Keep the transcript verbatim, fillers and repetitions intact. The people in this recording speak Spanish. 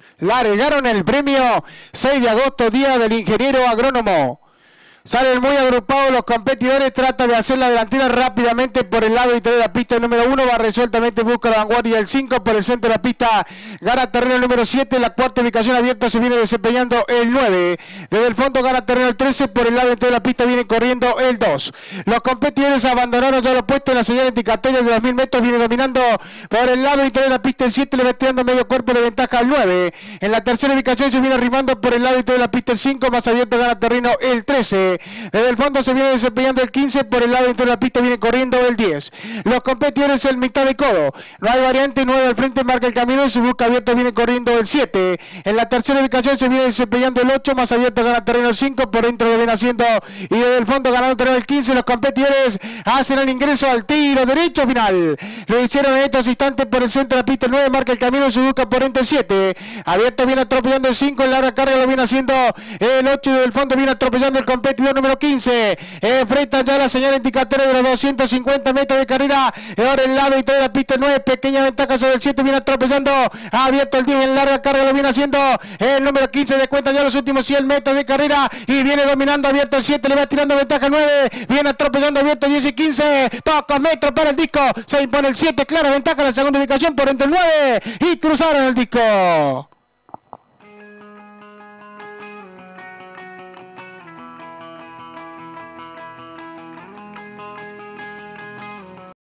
Largaron el premio seis de agosto, día del ingeniero agrónomo. Salen muy agrupados los competidores, trata de hacer la delantera rápidamente por el lado interior de la pista. El número uno va resueltamente, busca la vanguardia. El cinco por el centro de la pista, gana terreno el número siete. La cuarta ubicación abierta se viene desempeñando el nueve. Desde el fondo gana terreno el trece, por el lado interior de la pista viene corriendo el dos. Los competidores abandonaron ya los puestos en la señal indicatoria de dos mil metros, viene dominando por el lado interior de la pista el siete, le va tirando medio cuerpo de ventaja al nueve. En la tercera ubicación se viene arrimando por el lado interior de la pista el cinco, más abierto gana terreno el trece. Desde el fondo se viene desempeñando el quince, por el lado dentro de la pista viene corriendo el diez. Los competidores en mitad de codo, no hay variante, nueve al frente marca el camino y su busca abierto viene corriendo el siete. En la tercera ubicación se viene desempeñando el ocho, más abierto gana terreno el cinco, por dentro lo viene haciendo y desde el fondo ganando terreno el quince. Los competidores hacen el ingreso al tiro derecho final. Lo hicieron en estos instantes por el centro de la pista el nueve, marca el camino y su busca por dentro el siete. Abierto viene atropellando el cinco, en larga carga lo viene haciendo el ocho y desde el fondo viene atropellando el competidor número quince. Enfrentan ya la señal indicatoria de los doscientos cincuenta metros de carrera. Ahora el lado y toda la pista nueve, pequeña ventaja sobre el siete, viene atropellando. Ha abierto el diez en larga carga, lo viene haciendo el número quince. De cuenta ya los últimos cien metros de carrera y viene dominando. Abierto el siete, le va tirando ventaja el nueve. Viene atropellando abierto diez y quince. Pocos metros para el disco. Se impone el siete, clara ventaja la segunda ubicación por entre el nueve y cruzaron el disco.